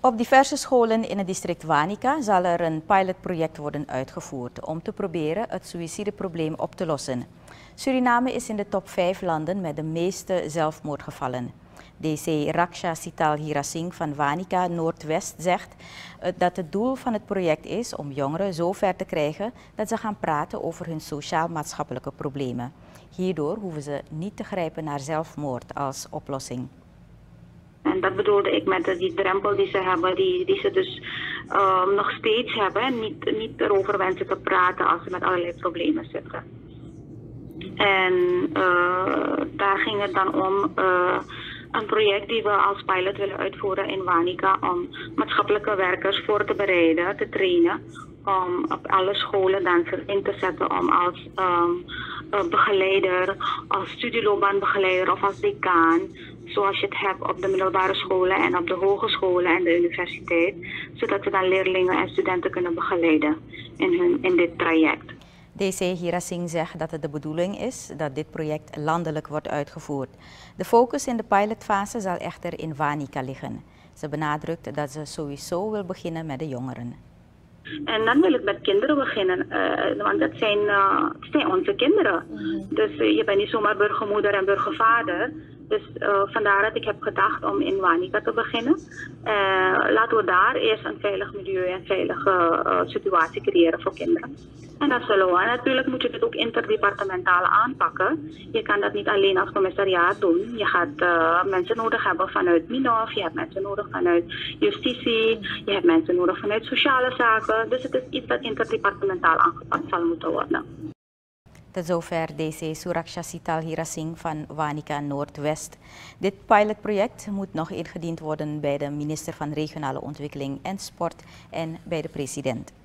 Op diverse scholen in het district Wanica zal er een pilotproject worden uitgevoerd om te proberen het suïcideprobleem op te lossen. Suriname is in de top 5 landen met de meeste zelfmoordgevallen. DC Raksha Sital Hirasingh van Wanica Noordwest zegt dat het doel van het project is om jongeren zo ver te krijgen dat ze gaan praten over hun sociaal-maatschappelijke problemen. Hierdoor hoeven ze niet te grijpen naar zelfmoord als oplossing. En dat bedoelde ik met die drempel die ze hebben, die ze dus nog steeds hebben. En niet erover wensen te praten als ze met allerlei problemen zitten. En daar ging het dan om een project die we als pilot willen uitvoeren in Wanica om maatschappelijke werkers voor te bereiden, te trainen. Om op alle scholen dan in te zetten om als begeleider, als studieloopbaanbegeleider of als decaan, zoals je het hebt op de middelbare scholen en op de hogescholen en de universiteit, zodat we dan leerlingen en studenten kunnen begeleiden in dit traject. DC Hirasingh zegt dat het de bedoeling is dat dit project landelijk wordt uitgevoerd. De focus in de pilotfase zal echter in Wanica liggen. Ze benadrukt dat ze sowieso wil beginnen met de jongeren. En dan wil ik met kinderen beginnen, want dat zijn onze kinderen. Dus je bent niet zomaar burgermoeder en burgervader. Dus vandaar dat ik heb gedacht om in Wanica te beginnen. Laten we daar eerst een veilig milieu en veilige situatie creëren voor kinderen. En dat zullen we. Natuurlijk moet je het ook interdepartementaal aanpakken. Je kan dat niet alleen als commissariaat doen. Je gaat mensen nodig hebben vanuit MINOF, je hebt mensen nodig vanuit justitie, je hebt mensen nodig vanuit sociale zaken. Dus het is iets dat interdepartementaal aangepakt zal moeten worden. Tot zover DC Suraksha Sital Hirasingh van Wanica Noordwest. Dit pilotproject moet nog ingediend worden bij de minister van Regionale Ontwikkeling en Sport en bij de president.